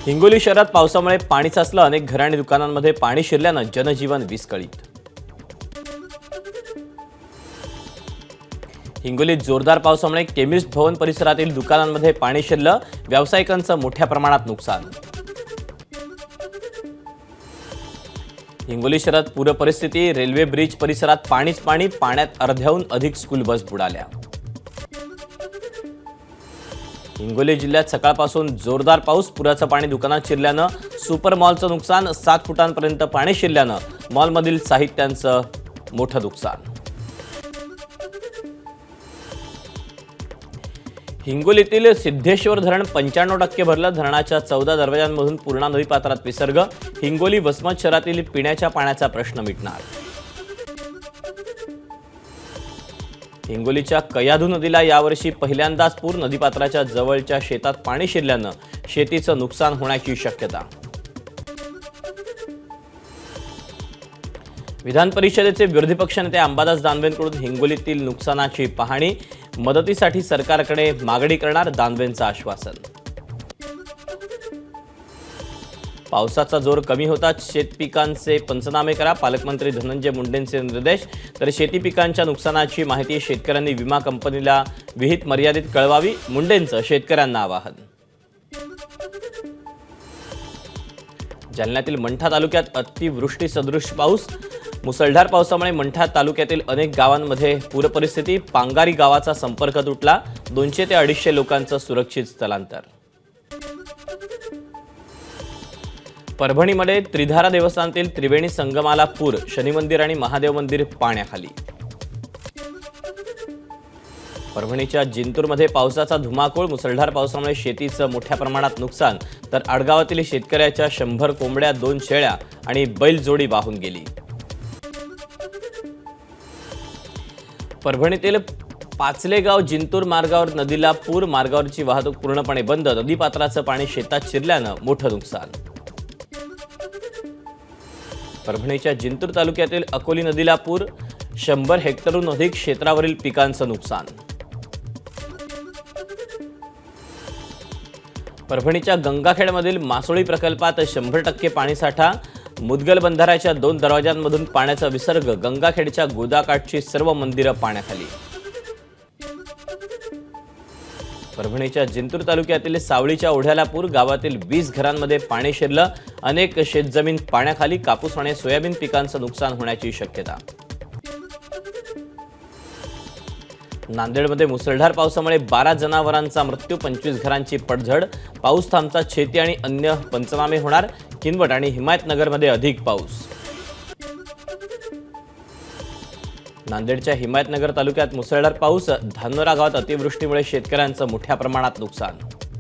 हिंगोली शहरात पावसामुळे पाणी साचलं, अनेक घर आणि दुकानांमध्ये पाणी शिरल्यानं जनजीवन विस्कळीत। हिंगोलीत जोरदार पावसामुळे केमिस्ट भवन परिसरातील दुकानांमध्ये पाणी शिरलं, व्यावसायिकांचं मोठ्या प्रमाणात नुकसान। हिंगोली शहरात पूर परिस्थिती, रेल्वे ब्रिज परिसरात पाणीच पाणी, पाण्यात अर्ध्याहून अधिक स्कूल बस बुडाल्या। हिंगोली जिल्ह्यात सकाळपासून जोरदार पाऊस, पुराचं पाणी दुकानात शिरल्यानं सुपर मॉलचं नुकसान, 7 फुटांपर्यंत पाणी शिरल्यानं मॉलमधील साहित्यांचं मोठं नुकसान। हिंगोलीतील सिद्धेश्वर धरण 95% भरलं, धरणाच्या 14 दरवाजांमधून पूर्णा नदीपात्रात विसर्ग, हिंगोली वसमत शहरातील पिण्याच्या पाण्याचा प्रश्न मिटणार। हिंगोलीच्या कयाधू नदीला यावर्षी पहिल्यांदाच पूर, नदीपात्राच्या जवळच्या शेतात पाणी शिरल्यानं शेतीचं नुकसान होण्याची शक्यता। विधान परिषदेचे विरोधी पक्षनेते अंबादास दानवेंकडून हिंगोलीतील नुकसानाची पाहणी, मदतीसाठी सरकारकडे मागणी करणार, दानवेंचं आश्वासन। पावसाचा जोर कमी होताच शेतपिकांचे पंचनामे करा, पालकमंत्री धनंजय मुंडेंचे निर्देश। तर शेती पिकांच्या नुकसानाची माहिती शेतकऱ्यांनी विमा कंपनीला विहित मर्यादित कळवावी, मुंडेंचं शेतकऱ्यांना आवाहन। जालन्यातील मंठा तालुक्यात अतिवृष्टी सदृश पाऊस, मुसळधार पावसामुळे मंठा तालुक्यातील अनेक गावांमध्ये पूरपरिस्थिती, पांगारी गावाचा संपर्क तुटला, 200 ते 250 लोकांचं सुरक्षित स्थलांतर। परभणीमध्ये त्रिधारा देवस्थानातील त्रिवेणी संगमाला पूर, शनी मंदिर आणि महादेव मंदिर पाण्याखाली। परभणीच्या जिंतूरमध्ये पावसाचा धुमाकूळ, मुसळधार पावसामुळे शेतीचं मोठ्या प्रमाणात नुकसान, तर आडगावातील शेतकऱ्याच्या 100 कोंबड्या, 2 शेळ्या आणि बैलजोडी वाहून गेली। परभणीतील पाचलेगाव जिंतूर मार्गावर नदीला पूर, मार्गावरची वाहतूक पूर्णपणे बंद, नदीपात्राचं पाणी शेतात शिरल्यानं मोठं नुकसान। परभणीच्या जिंतूर तालुक्यातील अकोली नदीला पूर, 100 हेक्टरहून अधिक क्षेत्रावरील पिकांचं नुकसान। परभणीच्या गंगाखेडमधील मासोळी प्रकल्पात 100% पाणीसाठा, मुदगल बंधाऱ्याच्या 2 दरवाजांमधून पाण्याचा विसर्ग, गंगाखेडच्या गोदाकाठची सर्व मंदिरं पाण्याखाली। परभणीच्या जिंतूर तालुक्यातील सावळीच्या ओढ्याला पूर, गावातील 20 घरांमध्ये पाणी शिरलं, अनेक शेतजमीन पाण्याखाली, कापूस आणि सोयाबीन पिकांचं नुकसान होण्याची शक्यता। नांदेडमध्ये मुसळधार पावसामुळे 12 जनावरांचा मृत्यू, 25 घरांची पडझड, पाऊस थांबता शेती आणि अन्य पंचनामे होणार, किनवट आणि हिमायतनगरमध्ये अधिक पाऊस। नांदेडच्या हिमायतनगर तालुक्यात मुसळधार पाऊस, धानोरा गावात अतिवृष्टीमुळे शेतकऱ्यांचं मोठ्या प्रमाणात नुकसान।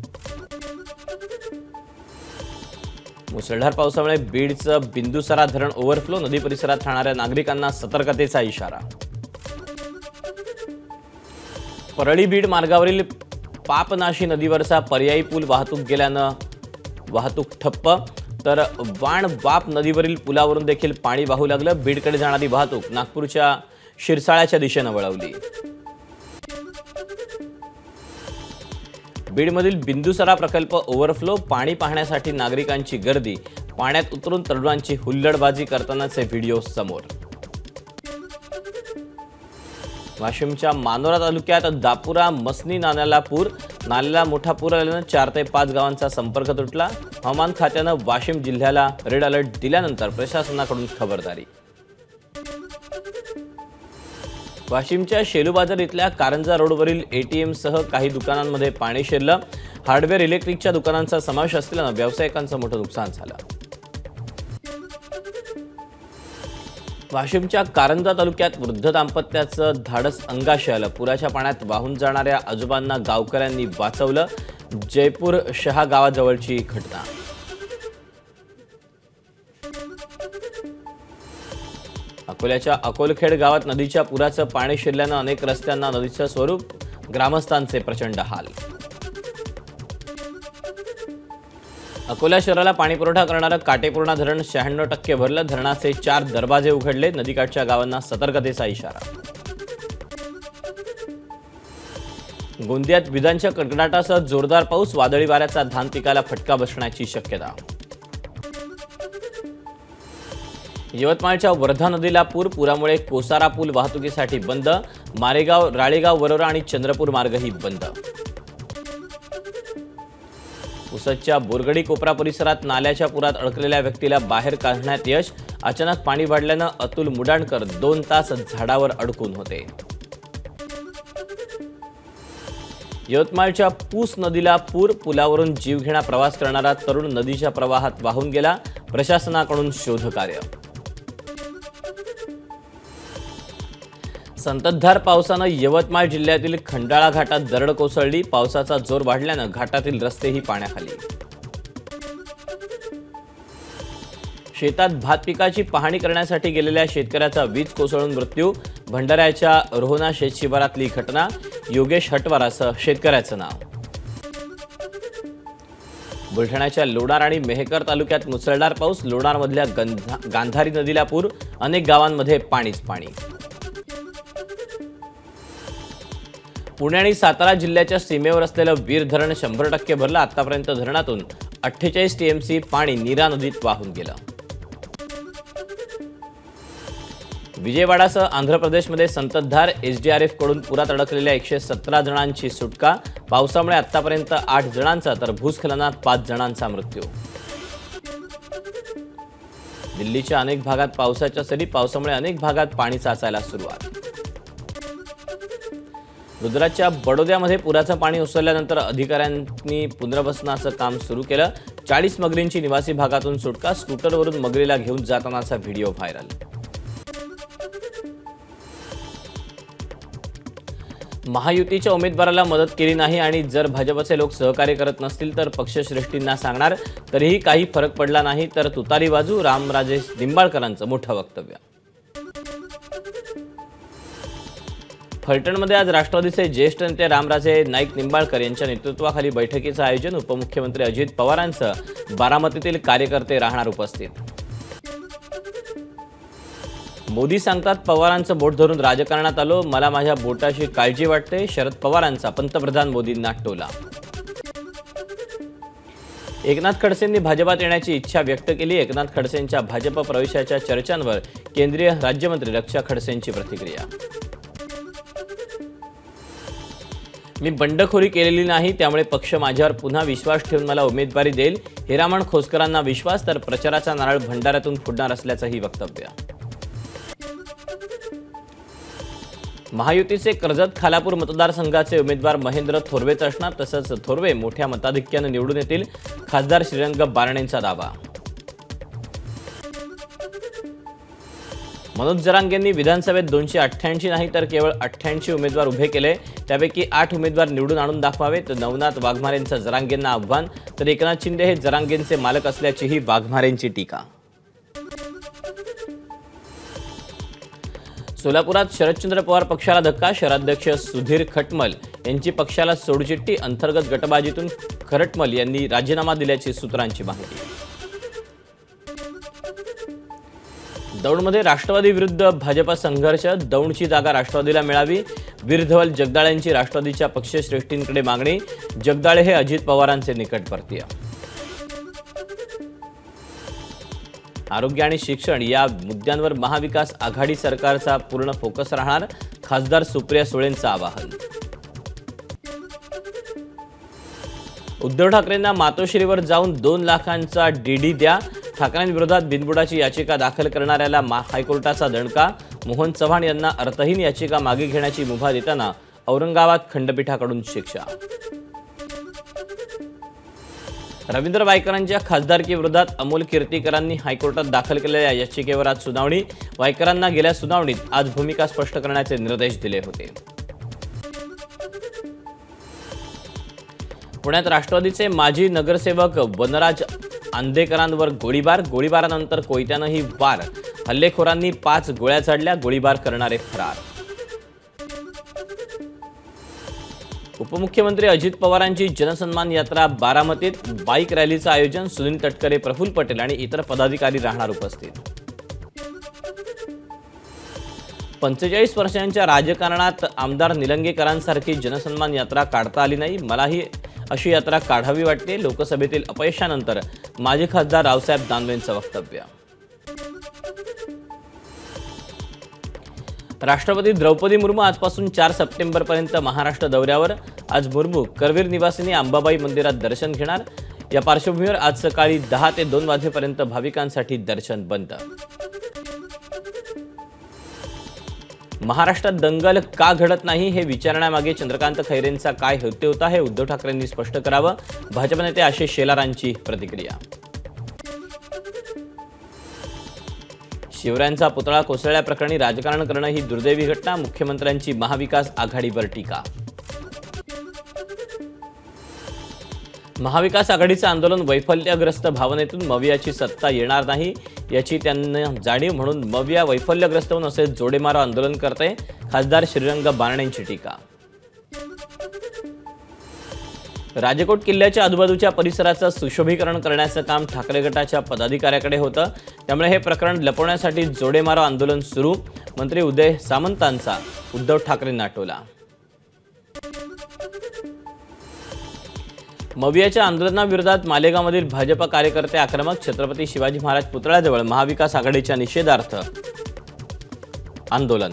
मुसळधार पावसामुळे बीडचं बिंदुसरा धरण ओव्हरफ्लो, नदी परिसरात राहणाऱ्या नागरिकांना सतर्कतेचा इशारा। परळी बीड मार्गावरील पापनाशी नदीवरचा पर्यायी पूल वाहतूक गेल्यानं वाहतूक ठप्प, तर वाण वाप नदीवरील पुलावरून देखील पाणी वाहू लागलं, बीडकडे जाणारी वाहतूक नागपूरच्या शिरसाळ्याच्या दिशेने वळवली। बीडमधील बिंदुसरा प्रकल्प ओव्हरफ्लो, पाणी पाहण्यासाठी नागरिकांची गर्दी, पाण्यात उतरून तरुणांची हुल्लडबाजी करतानाचे व्हिडिओ समोर। वाशिमच्या मानोरा तालुक्यात दापुरा मसनी नाल्याला पूर, नाल्याला मोठा पूर आल्यानं 4 ते 5 गावांचा संपर्क तुटला, हवामान खात्यानं वाशिम जिल्ह्याला रेड अलर्ट दिल्यानंतर प्रशासनाकडून खबरदारी। वाशिमच्या शेलूबाजार इथल्या कारंजा रोडवरील ATM सह काही दुकानांमध्ये पाणी शिरलं, हार्डवेअर इलेक्ट्रिकच्या दुकानांचा समावेश असल्यानं व्यावसायिकांचं मोठं नुकसान झालं। वाशिमच्या कारंजा तालुक्यात वृद्ध दाम्पत्याचं धाडस अंगाशी आलं, पुराच्या पाण्यात वाहून जाणाऱ्या आजोबांना गावकऱ्यांनी वाचवलं, जयपूर शहा गावाजवळची घटना। अकोल्याच्या अकोलखेड गावात नदीच्या पुराचं पाणी शिरल्यानं अनेक रस्त्यांना नदीचं स्वरूप, ग्रामस्थांचे प्रचंड हाल। अकोला शहराला पाणीपुरवठा करणारं काटेपूर्णा धरण 96% भरलं, धरणाचे 4 दरवाजे उघडले, नदीकाठच्या गावांना सतर्कतेचा इशारा। गोंदियात विजांच्या कडकडाटासह जोरदार पाऊस, वादळी वाऱ्याचा धान पिकाला फटका बसण्याची शक्यता. यवतमाळच्या वर्धा नदीला पुरामुळे कोसारा पूल वाहतुकीसाठी बंद. मारेगाव, राळेगाव, वरोरा आणि चंद्रपूर मार्गही बंद. पुसदच्या बोरगडी कोपरा परिसरात नाल्याच्या पुरात अडकलेल्या व्यक्तीला बाहेर काढण्यात यश. अचानक पाणी वाढल्यानं अतुल मुडाणकर 2 तास झाडावर अडकून होते. यवतमाळच्या पूस नदीला पुलावरून जीवघेणा प्रवास करणारा तरुण नदीच्या प्रवाहात वाहून गेला. प्रशासनाकडून शोधकार्य. संततधार पावसानं यवतमाळ जिल्ह्यातील खंडाळा घाटात दरड कोसळली. पावसाचा जोर वाढल्यानं घाटातील रस्तेही पाण्याखाली. शेतात भात पिकाची पाहणी करण्यासाठी गेलेल्या शेतकऱ्याचा वीज कोसळून मृत्यू. भंडाऱ्याच्या रोहना शेतशिवारातली घटना. योगेश हटवार असं शेतकऱ्याचं नाव. बुलढाण्याच्या लोणार आणि मेहकर तालुक्यात मुसळधार पाऊस. लोणारमधल्या गांधारी नदीला पूर. अनेक गावांमध्ये पाणीच पाणी. पुणे आणि सातारा जिल्ह्याच्या सीमेवर असलेलं वीर धरण 100% भरलं. आतापर्यंत धरणातून 48 टीएमसी पाणी नीरा नदीत वाहून गेलं. विजयवाडासह आंध्र प्रदेशमध्ये संततधार. एसडीआरएफ कडून पुरात अडकलेल्या 117 जणांची सुटका. पावसामुळे आतापर्यंत 8 जणांचा तर भूस्खलनात 5 जणांचा मृत्यू. दिल्लीच्या अनेक भागात पावसाच्या सरी. पावसामुळे अनेक भागात पाणी साचायला सुरुवात. गुजरातच्या बडोद्यामध्ये पुराचं पाणी ओसरल्यानंतर अधिकाऱ्यांनी पुनर्वसनाचं काम सुरू केलं. 40 मगरींची निवासी भागातून सुटका. स्कूटरवरून मगरीला घेऊन जातानाचा व्हिडिओ व्हायरल. महायुतीच्या उमेदवाराला मदत केली नाही आणि जर भाजपचे लोक सहकार्य करत नसतील तर पक्षश्रेष्ठींना सांगणार. तरीही काही फरक पडला नाही तर तुतारी बाजू. रामराजे निंबाळकरांचं मोठं वक्तव्य. फलटणमध्ये आज राष्ट्रवादीचे ज्येष्ठ नेते रामराजे नाईक निंबाळकर यांच्या नेतृत्वाखाली बैठकीचं आयोजन. उपमुख्यमंत्री अजित पवारांसह बारामतीतील कार्यकर्ते राहणार उपस्थित. मोदी सांगतात पवारांचं बोट धरून राजकारणात आलो. मला माझ्या बोटाची काळजी वाटते. शरद पवारांचा पंतप्रधान मोदींना टोला. एकनाथ खडसेंनी भाजपात येण्याची इच्छा व्यक्त केली. एकनाथ खडसेंच्या भाजप प्रवेशाच्या चर्चांवर केंद्रीय राज्यमंत्री रक्षा खडसेंची प्रतिक्रिया. मी बंडखोरी केलेली नाही त्यामुळे पक्ष माझ्यावर पुन्हा विश्वास ठेवून मला उमेदवारी देईल. हिरामण खोसकरांना विश्वास तर प्रचाराचा नारळ भंडाऱ्यातून फुटणार असल्याचंही वक्तव्य. महायुतीचे कर्जत खालापूर मतदारसंघाचे उमेदवार महेंद्र थोरवेच असणार. तसंच थोरवे मोठ्या मताधिक्यानं निवडून येतील. खासदार श्रीरंग बारणेंचा दावा. मनोज जरांगेंनी विधानसभेत 288 नाही तर केवळ 88 उमेदवार उभे केले. त्यापैकी 8 उमेदवार निवडून आणून दाखवावेत. नवनाथ वाघमारेंचं जरांगेंना आव्हान. तर एकनाथ शिंदे हे जरांगेंचे मालक असल्याचीही वाघमारेंची टीका. सोलापुरात शरदचंद्र पवार पक्षाला धक्का. शहराध्यक्ष सुधीर खटमल यांची पक्षाला सोडचिठ्ठी. अंतर्गत गटबाजीतून खटमल यांनी राजीनामा दिल्याची सूत्रांची माहिती. दौंडमध्ये राष्ट्रवादी विरुद्ध भाजप संघर्ष. दौंडची जागा राष्ट्रवादीला मिळावी. वीरधवल जगदाळेंची राष्ट्रवादीच्या पक्षश्रेष्ठींकडे मागणी. जगदाळे हे अजित पवारांचे निकटवर्तीय. आरोग्य आणि शिक्षण या मुद्द्यांवर महाविकास आघाडी सरकारचा पूर्ण फोकस राहणार. खासदार सुप्रिया सुळेंचं आवाहन. उद्धव ठाकरेंना मातोश्रीवर जाऊन 2 लाखांचा डीडी द्या. ठाकरेंविरोधात बिनबुडाची याचिका दाखल करणाऱ्याला हायकोर्टाचा दणका. मोहन चव्हाण यांना अर्थहीन याचिका मागे घेण्याची मुभा देताना औरंगाबाद खंडपीठाकडून शिक्षा. रवींद्र वायकरांच्या खासदारकीविरोधात अमोल कीर्तीकरांनी हायकोर्टात दाखल केलेल्या याचिकेवर आज सुनावणी. वायकरांना गेल्या सुनावणीत आज भूमिका स्पष्ट करण्याचे निर्देश दिले होते. पुण्यात राष्ट्रवादीचे माजी नगरसेवक वनराज आंदेकरांवर गोळीबारानंतर कोयत्यानंही वार. हल्लेखोरांनी 5 गोळ्या झाडल्या. गोळीबार करणारे फरार. उपमुख्यमंत्री अजित पवारांची जनसन्मान यात्रा बारामतीत. बाईक रॅलीचं आयोजन. सुनील तटकरे, प्रफुल्ल पटेल आणि इतर पदाधिकारी राहणार उपस्थित. 45 वर्षांच्या राजकारणात आमदार निलंगेकरांसारखी जनसन्मान यात्रा काढता आली नाही. मलाही अशी यात्रा काढावी वाटते. लोकसभेतील अपयशानंतर माजी खासदार रावसाहेब दानवेंचं वक्तव्य. राष्ट्रपती द्रौपदी मुर्मू आजपासून 4 सप्टेंबरपर्यंत महाराष्ट्र दौऱ्यावर. आज मुर्मू करवीर निवासिनी अंबाबाई मंदिरात दर्शन घेणार. या पार्श्वभूमीवर आज सकाळी 10 ते 2 वाजेपर्यंत भाविकांसाठी दर्शन बंद. महाराष्ट्रात दंगल का घडत नाही हे विचारण्यामागे चंद्रकांत खैरेंचा काय हेतू होता हे उद्धव ठाकरेंनी स्पष्ट करावं. भाजप नेते आशिष शेलारांची प्रतिक्रिया. शिवरायांचा पुतळा कोसळल्याप्रकरणी राजकारण करणं ही दुर्दैवी घटना. मुख्यमंत्र्यांची महाविकास आघाडीवर टीका. महाविकास आघाडीचं आंदोलन वैफल्यग्रस्त भावनेतून मवियाची सत्ता येणार नाही याची त्यांना जाणीव म्हणून मविया वैफल्यग्रस्त होऊन असे जोडेमारो आंदोलन करते. खासदार श्रीरंग बारणेंची टीका. राजकोट किल्ल्याच्या आजूबाजूच्या परिसराचं सुशोभीकरण करण्याचं काम ठाकरे गटाच्या पदाधिकाऱ्याकडे होतं. त्यामुळे हे प्रकरण लपवण्यासाठी जोडेमारो आंदोलन सुरू. मंत्री उदय सामंतांचा उद्धव ठाकरेंना टोला. मवियाच्या आंदोलनाविरोधात मालेगावमधील भाजप कार्यकर्ते आक्रमक. छत्रपती शिवाजी महाराज पुतळ्याजवळ महाविकास आघाडीच्या निषेधार्थ आंदोलन.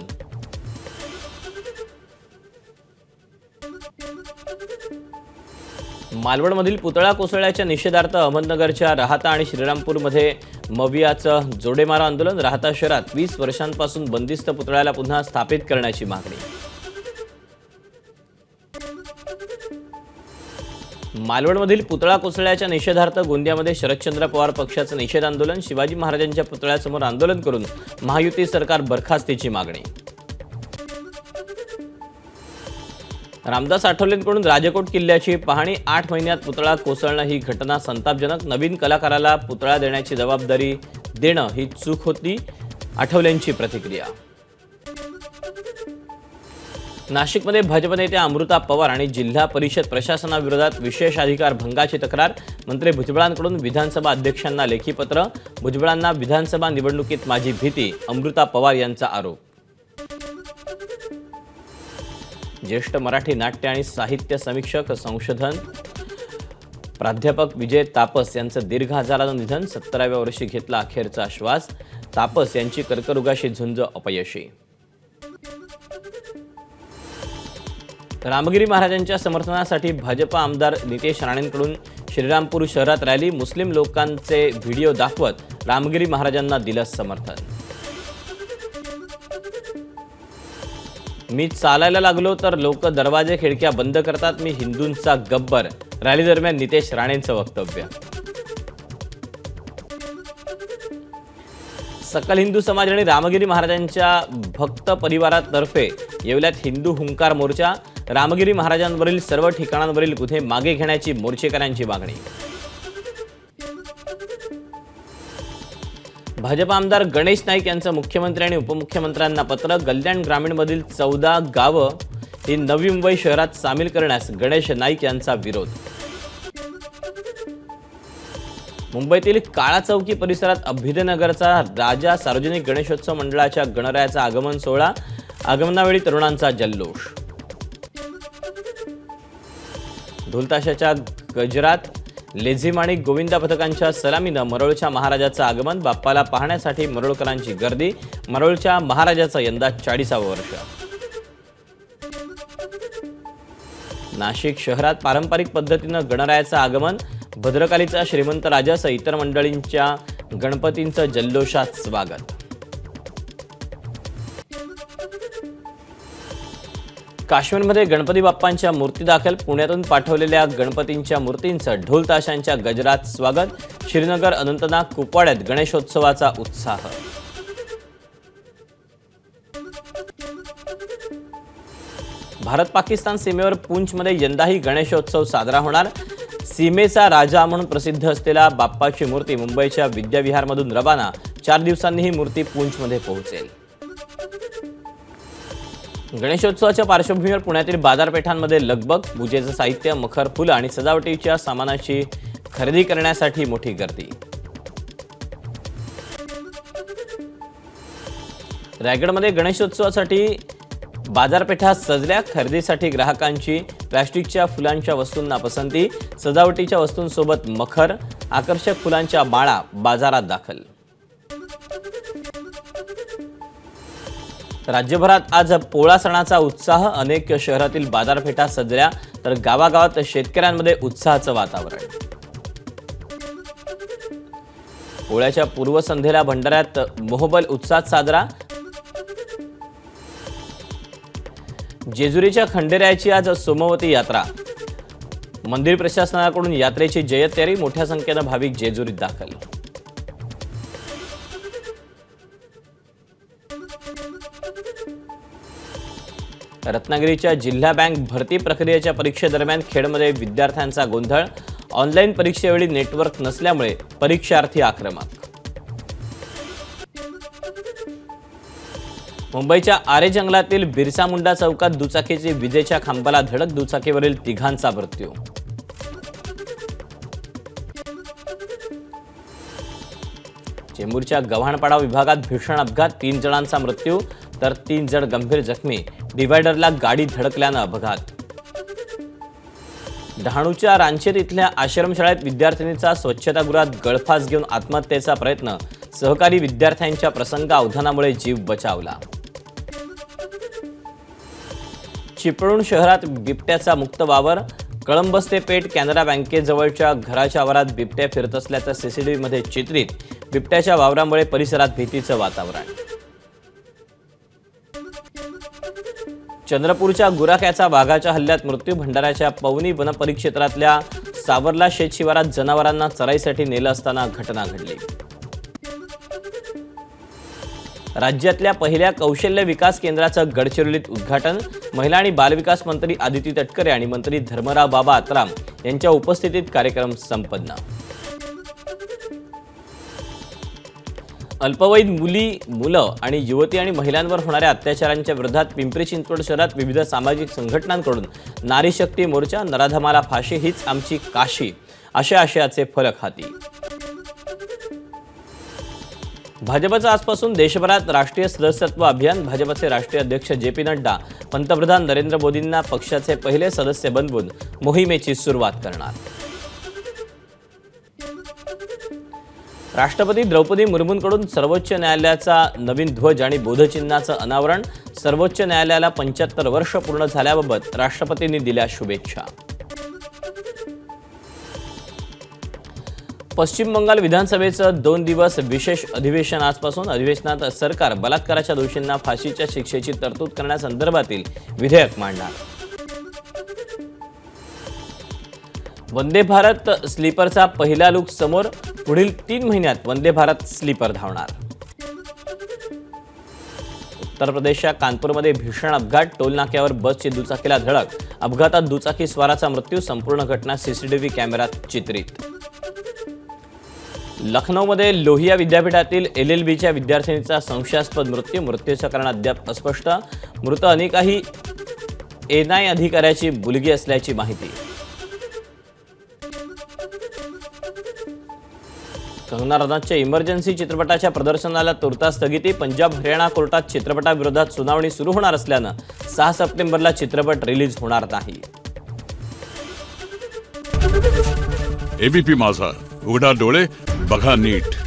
मालवणमधील पुतळा कोसळल्याच्या निषेधार्थ अहमदनगरच्या राहाता आणि श्रीरामपूरमध्ये मवियाचं जोडेमारो आंदोलन. राहाता शहरात 20 वर्षांपासून बंदिस्त पुतळ्याला पुन्हा स्थापित करण्याची मागणी. मालवणमधील पुतळा कोसळल्याच्या निषेधार्थ गोंदियामध्ये शरदचंद्र पवार पक्षाचं निषेध आंदोलन. शिवाजी महाराजांच्या पुतळ्यासमोर आंदोलन करून महायुती सरकार बरखास्तीची मागणी. रामदास आठवलेंकडून राजकोट किल्ल्याची पाहणी. 8 महिन्यात पुतळा कोसळणं ही घटना संतापजनक. नवीन कलाकाराला पुतळा देण्याची जबाबदारी देणं ही चूक होती. आठवलेंची प्रतिक्रिया. नाशिकमध्ये भाजप नेत्या अमृता पवार आणि जिल्हा परिषद प्रशासनाविरोधात विशेष अधिकार भंगाची तक्रार. मंत्री भुजबळांकडून विधानसभा अध्यक्षांना लेखी पत्र. भुजबळांना विधानसभा निवडणुकीत माझी भीती. अमृता पवार यांचा आरोप. ज्येष्ठ मराठी नाट्य आणि साहित्य समीक्षक संशोधन प्राध्यापक विजय तापस यांचं दीर्घ आजारानं निधन. 70व्या वर्षी घेतला अखेरचा श्वास. तापस यांची कर्करोगाशी झुंज अपयशी. रामगिरी महाराजांच्या समर्थनासाठी भाजप आमदार नितेश राणेंकडून श्रीरामपूर शहरात रॅली. मुस्लिम लोकांचे व्हिडिओ दाखवत रामगिरी महाराजांना दिलं समर्थन. मी चालायला लागलो तर लोक दरवाजे खिडक्या बंद करतात. मी हिंदूंचा गब्बर. रॅली दरम्यान नितेश राणेंचं वक्तव्य. सकल हिंदू समाज आणि रामगिरी महाराजांच्या भक्त परिवारातर्फे येवल्यात हिंदू हुंकार मोर्चा. रामगिरी महाराजांवरील सर्व ठिकाणांवरील गुन्हे मागे घेण्याची मोर्चेकऱ्यांची मागणी. भाजप आमदार गणेश नाईक यांचं मुख्यमंत्री आणि उपमुख्यमंत्र्यांना पत्र. कल्याण ग्रामीणमधील 14 गावं ही नवी मुंबई शहरात सामील करण्यास गणेश नाईक यांचा विरोध. मुंबईतील काळा चौकी परिसरात अभ्युदयनगरचा राजा सार्वजनिक गणेशोत्सव मंडळाच्या गणरायाचा आगमन सोहळा. आगमनावेळी तरुणांचा जल्लोष. ढोलताशाच्या गजरात लेझिम आणि गोविंदा पथकांच्या सलामीनं मरोळच्या महाराजाचं आगमन. बाप्पाला पाहण्यासाठी मरोळकरांची गर्दी. मरोळच्या महाराजाचं यंदा 40वं वर्ष. नाशिक शहरात पारंपरिक पद्धतीनं गणरायाचं आगमन. भद्रकालीचा श्रीमंत राजासह इतर मंडळींच्या गणपतींचं जल्लोषात स्वागत. काश्मीरमध्ये गणपती बाप्पांच्या मूर्ती दाखल. पुण्यातून पाठवलेल्या गणपतींच्या मूर्तींचं ढोल ताशांच्या गजरात स्वागत. श्रीनगर, अनंतनाग, कुपवाड्यात गणेशोत्सवाचा उत्साह. भारत पाकिस्तान सीमेवर पूंछमध्ये यंदाही गणेशोत्सव साजरा होणार. सीमेचा राजा म्हणून प्रसिद्ध असलेला बाप्पाची मूर्ती मुंबईच्या विद्याविहारमधून रवाना. 4 दिवसांनी ही मूर्ती पूंछमध्ये पोहोचेल. गणेशोत्सवाच्या पार्श्वभूमीवर पुण्यातील बाजारपेठांमध्ये लगबग. पूजेचं साहित्य, मखर, फुलं आणि सजावटीच्या सामानाची खरेदी करण्यासाठी मोठी गर्दी. रायगडमध्ये गणेशोत्सवासाठी बाजारपेठा सजल्या, खरेदीसाठी ग्राहकांची प्लास्टिकच्या फुलांच्या वस्तूंना पसंती, सजावटीच्या वस्तूंसोबत मखर, आकर्षक फुलांच्या माळा बाजारात दाखल। राज्यभरात आज पोळा सणाचा उत्साह, अनेक शहरातील बाजारपेठा सजल्या तर गावागावात शेतकऱ्यांमध्ये उत्साहाचं वातावरण। पोळ्याच्या पूर्वसंध्येला भंडाऱ्यात मोहबल उत्साहात साजरा। जेजुरीच्या खंडेरायाची आज सोमवती यात्रा, मंदिर प्रशासनाकडून यात्रेची जय्यत, मोठ्या संख्येनं भाविक जेजुरीत दाखल। रत्नागिरीच्या जिल्हा बँक भरती प्रक्रियेच्या परीक्षेदरम्यान खेडमध्ये विद्यार्थ्यांचा गोंधळ, ऑनलाईन परीक्षेवेळी नेटवर्क नसल्यामुळे परीक्षार्थी आक्रमक। मुंबईच्या आरे जंगलातील बिरसा मुंडा चौकात दुचाकीची विजेच्या खांबाला धडक, दुचाकीवरील तिघांचा मृत्यू। चेंबूरच्या गव्हाणपाडा विभागात भीषण अपघात, 3 जणांचा मृत्यू तर 3 जण गंभीर जखमी, डिव्हायडरला गाडी धडकल्यानं अपघात। डहाणूच्या रांचेर इथल्या आश्रमशाळेत विद्यार्थिनीचा स्वच्छतागृहात गळफास घेऊन आत्महत्येचा प्रयत्न, सहकारी विद्यार्थ्यांच्या प्रसंग अवधानामुळे जीव बचावला। चिपळूण शहरात बिबट्याचा मुक्त वावर, कळंबस्ते पेठ कॅनरा बँकेजवळच्या घराच्या आवारात बिबट्या फिरत असल्याचं सीसीटीव्हीमध्ये चित्रित, बिबट्याच्या वावरामुळे परिसरात भीतीचं वातावरण। चंद्रपूरच्या गुराख्याचा वाघाच्या हल्ल्यात मृत्यू, भंडाऱ्याच्या पवनी वनपरिक्षेत्रातल्या सावरला शेत शिवारात जनावरांना चराईसाठी नेलं असताना घटना घडली। राज्यातल्या पहिल्या कौशल्य विकास केंद्राचं गडचिरोलीत उद्घाटन, महिला आणि बालविकास मंत्री आदिती तटकरे आणि मंत्री धर्मराव बाबा आत्राम यांच्या उपस्थितीत कार्यक्रम संपन्न। अल्पवयीन मुली, मुलं आणि युवती आणि महिलांवर होणाऱ्या अत्याचारांच्या विरोधात पिंपरी चिंचवड शहरात विविध सामाजिक संघटनांकडून नारी शक्ती मोर्चा, नराधमाला फाशी हीच आमची काशी अशा आशयाचे फलक हाती। भाजपचं आजपासून देशभरात राष्ट्रीय सदस्यत्व अभियान, भाजपचे राष्ट्रीय अध्यक्ष जे.पी. नड्डा पंतप्रधान नरेंद्र मोदींना पक्षाचे पहिले सदस्य बनवून मोहिमेची सुरुवात करणार। राष्ट्रपती द्रौपदी मुर्मूंकडून सर्वोच्च न्यायालयाचा नवीन ध्वज आणि बोधचिन्हाचं अनावरण, सर्वोच्च न्यायालयाला 75 वर्ष पूर्ण झाल्याबाबत राष्ट्रपतींनी दिल्या शुभेच्छा। पश्चिम बंगाल विधानसभेचं 2 दिवस विशेष अधिवेशन आजपासून, अधिवेशनात सरकार बलात्काराच्या दोषींना फाशीच्या शिक्षेची तरतूद करण्यासंदर्भातील विधेयक मांडणार। वंदे भारत स्लीपरचा पहिला लूक समोर, पुढील 3 महिन्यात वंदे भारत स्लीपर धावणार। उत्तर प्रदेशच्या कानपूरमध्ये भीषण अपघात, टोल नाक्यावर बसची दुचाकीला धडक, अपघातात दुचाकी स्वाराचा मृत्यू, संपूर्ण घटना सीसीटीव्ही कॅमेऱ्यात चित्रित। लखनौमध्ये लोहिया विद्यापीठातील LLBच्या विद्यार्थिनीचा संशयास्पद मृत्यू, मृत्यूचं कारण अद्याप अस्पष्ट, मृत अनेकही NI अधिकाऱ्याची मुलगी असल्याची माहिती। कंगना रनौतच्या इमर्जन्सी चित्रपटाच्या प्रदर्शनाला तुर्तास स्थगिती, पंजाब हरियाणा कोर्टात चित्रपटाविरोधात सुनावणी सुरू होणार असल्यानं 6 सप्टेंबरला चित्रपट रिलीज होणार नाही। ABP माझा, उघडा डोळे बघा नीट।